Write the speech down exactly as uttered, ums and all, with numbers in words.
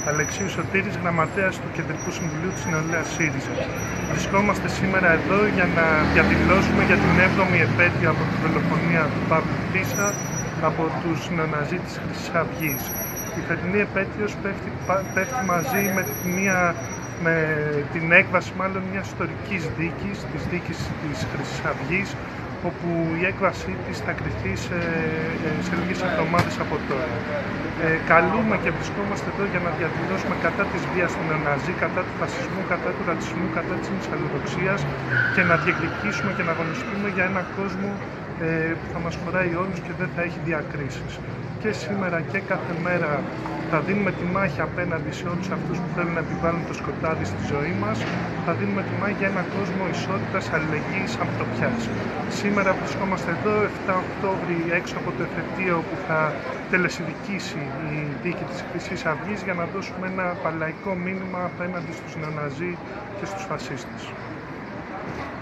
Αλεξίου Σωτήρης, γραμματέας του Κεντρικού Συμβουλίου της Νεολαίας ΣΥΡΙΖΑ. Βρισκόμαστε σήμερα εδώ για να διαδηλώσουμε για την έβδομη επέτειο από τη δολοφονία του Παύλου Φίσα από τους νεοναζί της Χρυσής Αυγής. Η φετινή επέτειος πέφτει, πέφτει μαζί με, μια, με την έκβαση μάλλον μιας ιστορικής δίκης, της δίκης της Χρυσής Αυγής, όπου η έκβασή της θα κριθεί σε, σε λίγες εβδομάδες από τώρα. Ε, καλούμε και βρισκόμαστε εδώ για να διαδηλώσουμε κατά της βίας του νεοναζί, κατά του φασισμού, κατά του ρατσισμού, κατά της μυσαλλοδοξίας και να διεκδικήσουμε και να αγωνιστούμε για έναν κόσμο ε, που θα μας χωράει όλους και δεν θα έχει διακρίσεις. Και σήμερα και κάθε μέρα θα δίνουμε τη μάχη απέναντι σε όλους αυτούς που θέλουν να επιβάλλουν το σκοτάδι στη ζωή μας. Θα δίνουμε τη μάχη για έναν κόσμο ισότητας, αλληλεγγύης, ανθρωπιάς. Σήμερα βρισκόμαστε εδώ, επτά Οκτώβρη, έξω από το εφετείο που θα τελεσιδικήσει η δίκη της Χρυσής Αυγής, για να δώσουμε ένα παλαϊκό μήνυμα απέναντι στους νεοναζί και στους φασίστες.